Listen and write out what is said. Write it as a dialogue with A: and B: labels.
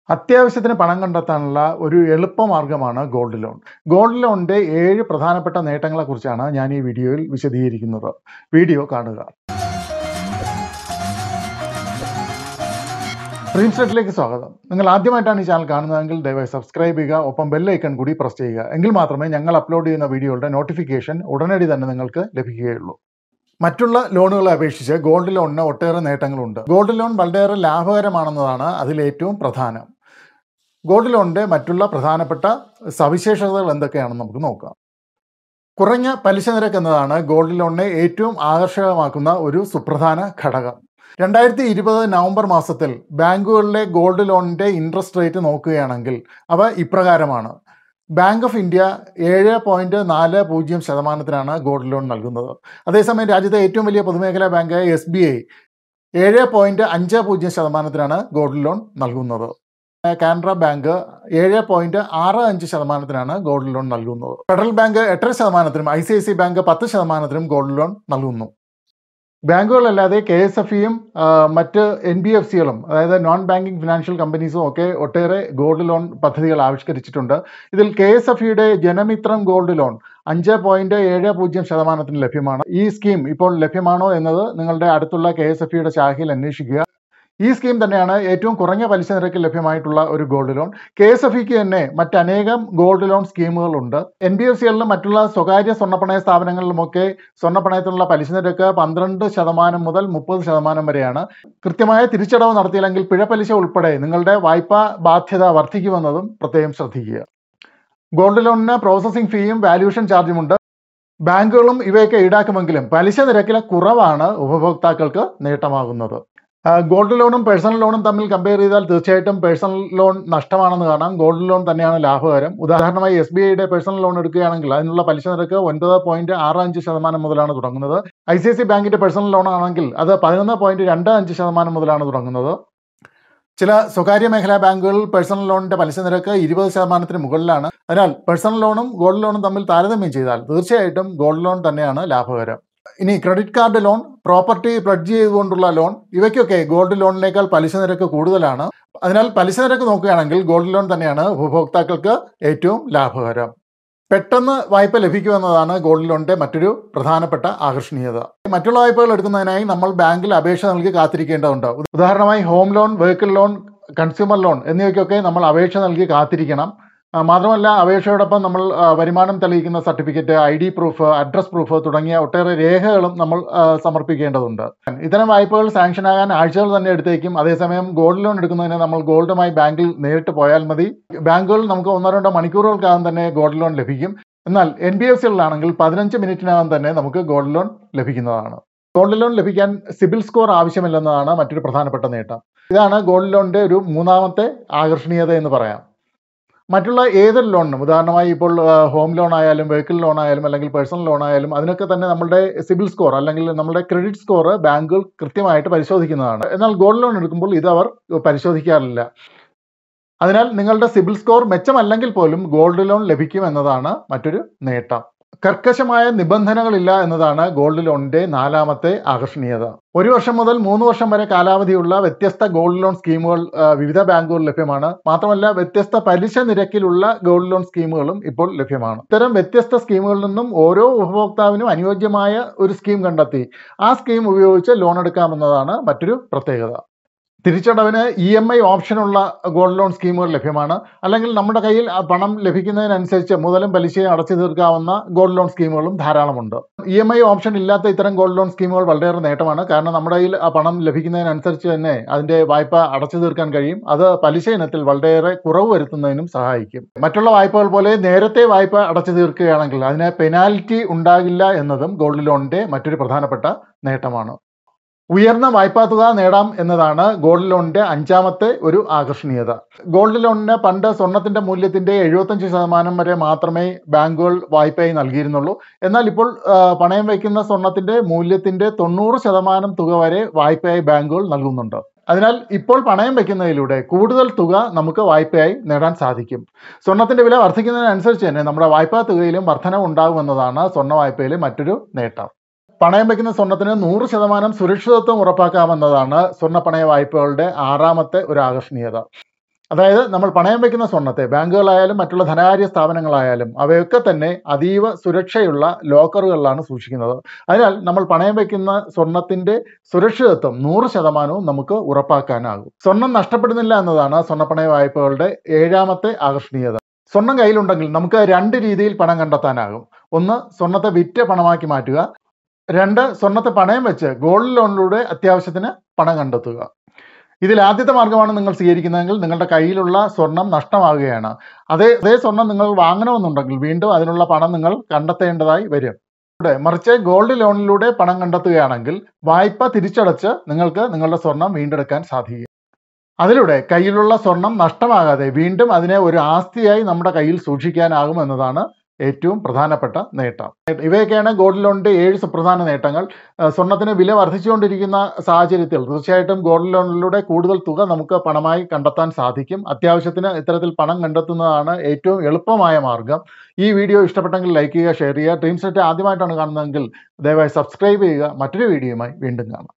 A: അത്യാവശ്യത്തിന് പണം കണ്ടെത്താനുള്ള ഒരു എളുപ്പമാർഗ്ഗമാണ് ഗോൾഡ് ലോൺ. ഗോൾഡ് ലോണിന്റെ 7 പ്രധാനപ്പെട്ട നേട്ടങ്ങളെക്കുറിച്ചാണ് ഞാൻ ഈ വീഡിയോയിൽ വിശദീകരിക്കുന്നത്. വീഡിയോ കാണുക. ഡ്രീംസ്നെറ്റിലേക്ക് സ്വാഗതം. നിങ്ങൾ ആദ്യമായിട്ടാണ് ഈ ചാനൽ കാണുന്നതെങ്കിൽ ദയവായി സബ്സ്ക്രൈബ് ചെയ്യുക, ഒപ്പം ബെൽ ഐക്കൺ കൂടി പ്രസ് ചെയ്യുക. എങ്കിൽ മാത്രമേ ഞങ്ങൾ അപ്ലോഡ് ചെയ്യുന്ന വീഡിയോയുടെ നോട്ടിഫിക്കേഷൻ ഉടനടി തന്നെ നിങ്ങൾക്ക് ലഭിക്കുകയുള്ളൂ. മറ്റുള്ള ലോണുകളെ അപേക്ഷിച്ച് ഗോൾഡ് ലോണിന് ഒട്ടേറെ നേട്ടങ്ങളുണ്ട്. ഗോൾഡ് ലോൺ വളരെയേറെ ലാഭകരമാണെന്നതാണ് അതിലേറ്റവും പ്രധാനം. ഗോൾഡ് ലോണിൻ്റെ മറ്റുള്ള പ്രധാനപ്പെട്ട സവിശേഷതകൾ എന്തൊക്കെയാണെന്ന് നമുക്ക് നോക്കാം. കുറഞ്ഞ പലിശ നിരക്ക് എന്നതാണ് ഗോൾഡ് ലോണിനെ ഏറ്റവും ആകർഷകമാക്കുന്ന ഒരു സുപ്രധാന ഘടകം. 2020 നവംബർ മാസത്തിൽ ബാങ്കുകളിലെ ഗോൾഡ് ലോണിൻ്റെ ഇൻട്രസ്റ്റ് റേറ്റ് നോക്കുകയാണെങ്കിൽ അവ ഇപ്രകാരമാണ്. Bank of India 7.40% gold loan നൽകുന്നത്. അതേസമയം രാജ്യത്തെ ഏറ്റവും വലിയ പൊതുമേഖലാ ബാങ്കായ SBI 7.50% ഗോൾഡ് ലോൺ നൽകുന്നത്. കാനറ ബാങ്ക് 7.65% ഗോൾഡ് ലോൺ നൽകുന്നത്. Federal bank 8%, ICICI bank 10% gold loan നൽകുന്നു. ബാങ്കുകളല്ലാതെ KSFEയും മറ്റ് NBFCകളും, അതായത് നോൺ ബാങ്കിങ് ഫിനാൻഷ്യൽ കമ്പനീസും ഒക്കെ ഒട്ടേറെ ഗോൾഡ് ലോൺ പദ്ധതികൾ ആവിഷ്കരിച്ചിട്ടുണ്ട്. ഇതിൽ KSFEയുടെ ജനമിത്രം ഗോൾഡ് ലോൺ 5.70% ലഭ്യമാണ്. ഈ സ്കീം ഇപ്പോൾ ലഭ്യമാണോ എന്നത് നിങ്ങളുടെ അടുത്തുള്ള KSFEയുടെ ശാഖയിൽ അന്വേഷിക്കുക. ഈ സ്കീം തന്നെയാണ് ഏറ്റവും കുറഞ്ഞ പലിശ നിരക്കിൽ ലഭ്യമായിട്ടുള്ള ഒരു ഗോൾഡ് ലോൺ. KSFEക്ക് തന്നെ മറ്റനേകം ഗോൾഡ് ലോൺ സ്കീമുകളുണ്ട്. NBFCകളിലും മറ്റുള്ള സ്വകാര്യ സ്വർണ്ണപ്പണയ സ്ഥാപനങ്ങളിലുമൊക്കെ സ്വർണ്ണപ്പണയത്തിനുള്ള പലിശ നിരക്ക് 12% മുതൽ 30% വരെയാണ്. കൃത്യമായ തിരിച്ചടവ് നടത്തിയില്ലെങ്കിൽ പിഴപ്പലിശ ഉൾപ്പെടെ നിങ്ങളുടെ വായ്പാ ബാധ്യത വർദ്ധിക്കുമെന്നതും പ്രത്യേകം ശ്രദ്ധിക്കുക. ഗോൾഡ് ലോണിന് പ്രോസസ്സിംഗ് ഫീയും വാല്യൂഷൻ ചാർജുമുണ്ട്. ബാങ്കുകളും ഇവയൊക്കെ ഈടാക്കുമെങ്കിലും പലിശ നിരക്കിലെ കുറവാണ് ഉപഭോക്താക്കൾക്ക് നേട്ടമാകുന്നത്. ഗോൾഡ് ലോണും പേഴ്സണൽ ലോണും തമ്മിൽ കമ്പയർ ചെയ്താൽ തീർച്ചയായിട്ടും പേഴ്സണൽ ലോൺ നഷ്ടമാണെന്ന് കാണാം. ഗോൾഡ് ലോൺ തന്നെയാണ് ലാഭകരം. ഉദാഹരണമായി SBIയുടെ പേഴ്സണൽ ലോൺ എടുക്കുകയാണെങ്കിൽ അതിനുള്ള പലിശ നിരക്ക് 9.65% മുതലാണ് തുടങ്ങുന്നത്. ICICI ബാങ്കിന്റെ പേഴ്സണൽ ലോൺ ആണെങ്കിൽ അത് 11.25% മുതലാണ് തുടങ്ങുന്നത്. ചില സ്വകാര്യ മേഖലാ ബാങ്കുകളിൽ പേഴ്സണൽ ലോണിന്റെ പലിശ നിരക്ക് 20% മുകളിലാണ്. അതിനാൽ പേഴ്സണൽ ലോണും ഗോൾഡ് ലോണും തമ്മിൽ താരതമ്യം ചെയ്താൽ തീർച്ചയായിട്ടും ഗോൾഡ് ലോൺ തന്നെയാണ് ലാഭകരം. ഇനി credit card loan, property pledge ചെയ്തുകൊണ്ടുള്ള ലോൺ, ഇവയ്ക്കൊക്കെ ഗോൾഡ് ലോണിനേക്കാൾ പലിശ നിരക്ക് കൂടുതലാണ്. അതിനാൽ പലിശ നിരക്ക് നോക്കുകയാണെങ്കിൽ ഗോൾഡ് ലോൺ തന്നെയാണ് ഉപഭോക്താക്കൾക്ക് ഏറ്റവും ലാഭകരം. പെട്ടെന്ന് വായ്പ ലഭിക്കുമെന്നതാണ് ഗോൾഡ് ലോണിന്റെ മറ്റൊരു പ്രധാനപ്പെട്ട ആകർഷണീയത. മറ്റുള്ള വായ്പകൾ എടുക്കുന്നതിനായി നമ്മൾ ബാങ്കിൽ അപേക്ഷ നൽകി കാത്തിരിക്കേണ്ടതുണ്ട്. ഉദാഹരണമായി home loan, vehicle loan, consumer loan എന്നിവയ്ക്കൊക്കെ നമ്മൾ അപേക്ഷ നൽകി കാത്തിരിക്കണം. മാത്രമല്ല അപേക്ഷയോടൊപ്പം നമ്മൾ വരുമാനം തെളിയിക്കുന്ന certificate, ID proof, address proof തുടങ്ങിയ ഒട്ടേറെ രേഖകളും നമ്മൾ സമർപ്പിക്കേണ്ടതുണ്ട്. ഇത്തരം വായ്പകൾ സാങ്ഷൻ ആകാൻ ആഴ്ചകൾ തന്നെ എടുത്തേക്കും. അതേസമയം ഗോൾഡ് ലോൺ എടുക്കുന്നതിന് നമ്മൾ ഗോൾഡുമായി ബാങ്കിൽ നേരിട്ട് പോയാൽ മതി. ബാങ്കുകൾ നമുക്ക് 1-2 മണിക്കൂറുകൾക്കകം തന്നെ ഗോൾഡ് ലോൺ ലഭിക്കും. എന്നാൽ NBFCകളിലാണെങ്കിൽ 15 മിനിറ്റിനകം തന്നെ നമുക്ക് ഗോൾഡ് ലോൺ ലഭിക്കുന്നതാണ്. ഗോൾഡ് ലോൺ ലഭിക്കാൻ സിബിൽ സ്കോർ ആവശ്യമില്ലെന്നതാണ് മറ്റൊരു പ്രധാനപ്പെട്ട നേട്ടം. ഇതാണ് ഗോൾഡ് ലോണിന്റെ ഒരു മൂന്നാമത്തെ ആകർഷണീയത എന്ന് പറയാം. മറ്റുള്ള ഏതൊരു ലോണിനും, ഉദാഹരണമായി ഇപ്പോൾ ഹോം ലോൺ ആയാലും വെഹിക്കിൾ ലോൺ ആയാലും അല്ലെങ്കിൽ പേഴ്സണൽ ലോൺ ആയാലും അതിനൊക്കെ തന്നെ നമ്മുടെ സിബിൽ സ്കോർ അല്ലെങ്കിൽ നമ്മുടെ ക്രെഡിറ്റ് സ്കോർ ബാങ്കുകൾ കൃത്യമായിട്ട് പരിശോധിക്കുന്നതാണ്. എന്നാൽ ഗോൾഡ് ലോൺ എടുക്കുമ്പോൾ ഇത് അവർ പരിശോധിക്കാറില്ല. അതിനാൽ നിങ്ങളുടെ സിബിൽ സ്കോർ മെച്ചമല്ലെങ്കിൽ പോലും ഗോൾഡ് ലോൺ ലഭിക്കും എന്നതാണ് മറ്റൊരു നേട്ടം. കർക്കശമായ നിബന്ധനകളില്ല എന്നതാണ് ഗോൾഡ് ലോണിന്റെ നാലാമത്തെ ആകർഷണീയത. 1 വർഷം മുതൽ 3 വർഷം വരെ കാലാവധിയുള്ള വ്യത്യസ്ത ഗോൾഡ് ലോൺ സ്കീമുകൾ വിവിധ ബാങ്കുകളിൽ ലഭ്യമാണ്. മാത്രമല്ല വ്യത്യസ്ത പലിശ നിരക്കിലുള്ള ഗോൾഡ് ലോൺ സ്കീമുകളും ഇപ്പോൾ ലഭ്യമാണ്. ഇത്തരം വ്യത്യസ്ത സ്കീമുകളിൽ നിന്നും ഓരോ ഉപഭോക്താവിനും അനുയോജ്യമായ ഒരു സ്കീം കണ്ടെത്തി ആ സ്കീം ഉപയോഗിച്ച് ലോൺ എടുക്കാമെന്നതാണ് മറ്റൊരു പ്രത്യേകത. തിരിച്ചടവിന് EMI ഓപ്ഷനുള്ള ഗോൾഡ് ലോൺ സ്കീമുകൾ ലഭ്യമാണ്. അല്ലെങ്കിൽ നമ്മുടെ കയ്യിൽ പണം ലഭിക്കുന്നതിനനുസരിച്ച് മുതലും പലിശയും അടച്ചു തീർക്കാവുന്ന ഗോൾഡ് ലോൺ സ്കീമുകളും ധാരാളമുണ്ട്. EMI ഓപ്ഷൻ ഇല്ലാത്ത ഇത്തരം ഗോൾഡ് ലോൺ സ്കീമുകൾ വളരെയേറെ നേട്ടമാണ്. കാരണം നമ്മുടെ കയ്യിൽ പണം ലഭിക്കുന്നതിനനുസരിച്ച് തന്നെ അതിന്റെ വായ്പ അടച്ചു തീർക്കാൻ കഴിയും. അത് പലിശ ഇനത്തിൽ വളരെയേറെ കുറവ് വരുത്തുന്നതിനും സഹായിക്കും. മറ്റുള്ള വായ്പകൾ പോലെ നേരത്തെ വായ്പ അടച്ചു തീർക്കുകയാണെങ്കിൽ അതിന് പെനാൽറ്റി ഉണ്ടാകില്ല എന്നതും ഗോൾഡ് ലോണിന്റെ മറ്റൊരു പ്രധാനപ്പെട്ട നേട്ടമാണ്. ഉയർന്ന വായ്പാ തുക നേടാം എന്നതാണ് ഗോൾഡ് ലോണിന്റെ 5ാമത്തെ ഒരു ആകർഷണീയത. ഗോൾഡ് ലോണിന് പണ്ട് സ്വർണത്തിന്റെ മൂല്യത്തിന്റെ 75% വരെ മാത്രമേ ബാങ്കുകൾ വായ്പയായി നൽകിയിരുന്നുള്ളൂ. എന്നാൽ ഇപ്പോൾ പണയം വയ്ക്കുന്ന സ്വർണത്തിന്റെ മൂല്യത്തിന്റെ 90% തുക വരെ വായ്പയായി ബാങ്കുകൾ നൽകുന്നുണ്ട്. അതിനാൽ ഇപ്പോൾ പണയം വയ്ക്കുന്നതിലൂടെ കൂടുതൽ തുക നമുക്ക് വായ്പയായി നേടാൻ സാധിക്കും. സ്വർണത്തിന്റെ വില വർദ്ധിക്കുന്നതിനനുസരിച്ച് തന്നെ നമ്മുടെ വായ്പാ തുകയിലും വർധനവ് ഉണ്ടാകുമെന്നതാണ് സ്വർണ്ണ വായ്പയിലെ മറ്റൊരു നേട്ടം. പണയം വയ്ക്കുന്ന സ്വർണത്തിന് 100% സുരക്ഷിതത്വം ഉറപ്പാക്കാമെന്നതാണ് സ്വർണ്ണ പണയ വായ്പകളുടെ 6ാമത്തെ ഒരു ആകർഷണീയത. അതായത് നമ്മൾ പണയം വയ്ക്കുന്ന സ്വർണ്ണത്തെ ബാങ്കുകളായാലും മറ്റുള്ള ധനകാര്യ സ്ഥാപനങ്ങളായാലും അവയൊക്കെ തന്നെ അതീവ സുരക്ഷയുള്ള ലോക്കറുകളിലാണ് സൂക്ഷിക്കുന്നത്. അതിനാൽ നമ്മൾ പണയം വയ്ക്കുന്ന സ്വർണത്തിന്റെ സുരക്ഷിതത്വം 100% നമുക്ക് ഉറപ്പാക്കാനാകും. സ്വർണം നഷ്ടപ്പെടുന്നില്ല എന്നതാണ് സ്വർണ്ണപ്പണയ വായ്പകളുടെ 7ാമത്തെ ആകർഷണീയത. സ്വർണം കയ്യിലുണ്ടെങ്കിൽ നമുക്ക് 2 രീതിയിൽ പണം കണ്ടെത്താനാകും. ഒന്ന്, സ്വർണത്തെ വിറ്റ് പണമാക്കി മാറ്റുക. 2, സ്വർണത്തെ പണയം വെച്ച് ഗോൾഡ് ലോണിലൂടെ അത്യാവശ്യത്തിന് പണം കണ്ടെത്തുക. ഇതിൽ ആദ്യത്തെ മാർഗമാണ് നിങ്ങൾ സ്വീകരിക്കുന്നതെങ്കിൽ നിങ്ങളുടെ കയ്യിലുള്ള സ്വർണം നഷ്ടമാകുകയാണ്. അതേ സ്വർണം നിങ്ങൾ വാങ്ങണമെന്നുണ്ടെങ്കിൽ വീണ്ടും അതിനുള്ള പണം നിങ്ങൾ കണ്ടെത്തേണ്ടതായി വരും. മറിച്ച് ഗോൾഡ് ലോണിലൂടെ പണം കണ്ടെത്തുകയാണെങ്കിൽ വായ്പ തിരിച്ചടച്ച് നിങ്ങൾക്ക് നിങ്ങളുടെ സ്വർണം വീണ്ടെടുക്കാൻ സാധിക്കും. അതിലൂടെ കയ്യിലുള്ള സ്വർണം നഷ്ടമാകാതെ വീണ്ടും അതിനെ ഒരു ആസ്തിയായി നമ്മുടെ കയ്യിൽ സൂക്ഷിക്കാനാകും എന്നതാണ് ഏറ്റവും പ്രധാനപ്പെട്ട നേട്ടം. ഇവയൊക്കെയാണ് ഗോൾഡ് ലോണിന്റെ 7 സുപ്രധാന നേട്ടങ്ങൾ. സ്വർണത്തിന് വില വർദ്ധിച്ചുകൊണ്ടിരിക്കുന്ന സാഹചര്യത്തിൽ തീർച്ചയായിട്ടും ഗോൾഡ് ലോണിലൂടെ കൂടുതൽ തുക നമുക്ക് പണമായി കണ്ടെത്താൻ സാധിക്കും. അത്യാവശ്യത്തിന് ഇത്തരത്തിൽ പണം കണ്ടെത്തുന്നതാണ് ഏറ്റവും എളുപ്പമായ മാർഗം. ഈ വീഡിയോ ഇഷ്ടപ്പെട്ടെങ്കിൽ ലൈക്ക് ചെയ്യുക, ഷെയർ ചെയ്യുക. ഡ്രീംസ്നെറ്റ് ആദ്യമായിട്ടാണ് കാണുന്നതെങ്കിൽ ദയവായി സബ്സ്ക്രൈബ് ചെയ്യുക. മറ്റൊരു വീഡിയോയുമായി വീണ്ടും കാണാം.